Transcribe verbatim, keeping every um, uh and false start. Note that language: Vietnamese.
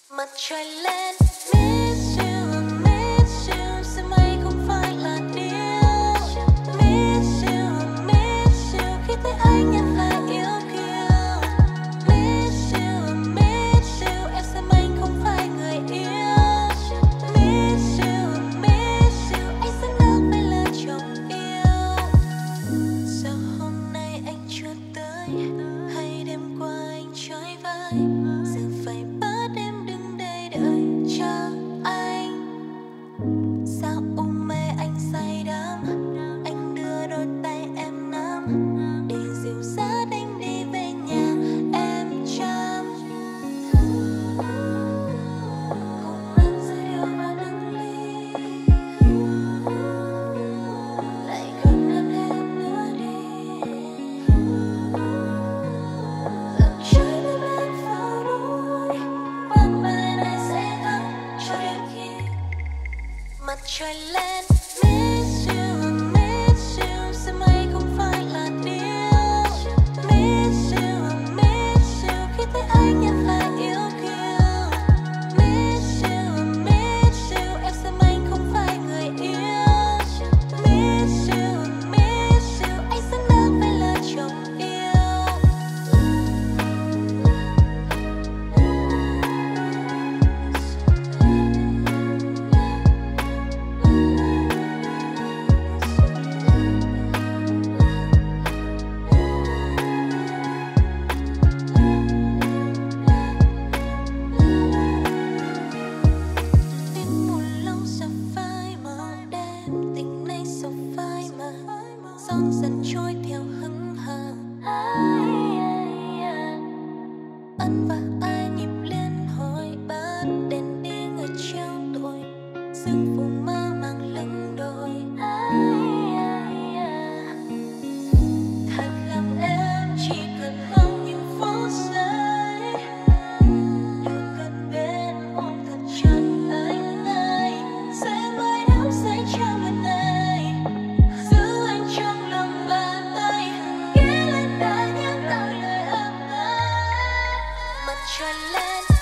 Mặt trời lên, miss you, miss you, sẽ mây không phải là điều. Miss you, miss you, khi thấy anh em lại yêu kiều. Miss you, miss you, em xem anh không phải người yêu. Miss you, miss you, anh sẽ nước với lời chồng yêu. Sao hôm nay anh chưa tới, hay đêm qua anh chơi vơi, giờ phải bắt em đứng đây đợi chờ anh. Sao ôm mê anh say đắm, anh đưa đôi tay em nắm, để dịu dắt anh đi về nhà em chăm. Hôn anh rơi yêu và nâng ly, lại gần em thêm nữa đi. Làm trái tim em vào đuối, vắng bên anh sẽ thắng cho đến khi mặt trời lên. Miss you, miss you, sẽ mây không phải là điều. Miss you, miss you, khi thấy anh em lại yêu kiều. Miss you, miss you, em xem anh không phải người yêu. Miss you, miss you, anh sẽ nước với lời chồng yêu. Tim buồn lòng sẽ phai màu đêm, tình này sẽ phai mờ, gió dần trôi theo hững hờ. Ân và ai nhịp liên hồi, bớt đèn đi người treo tôi, sương phù mơ mang lưng đồi. Thật lòng em chỉ cần mong những phút giây được gần bên ôm thật chặt anh ơi, sẽ mãi đắm say trong lần này, giữ anh trong lòng bàn tay, ghi lên đã nhắc lại lời ấm áp. Mặt trời lên.